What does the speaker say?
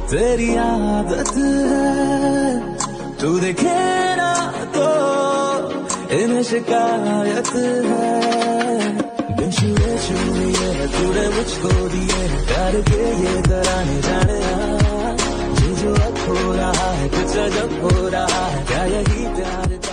तेरी आदत है, तू देखे ना तो इन्हें शिकायत है। बिन छुए छुए तूने मुझको दिए प्यार के ये तराने जाने ये जो अब हो रहा है कुछ अजब हो रहा है, क्या यही प्यार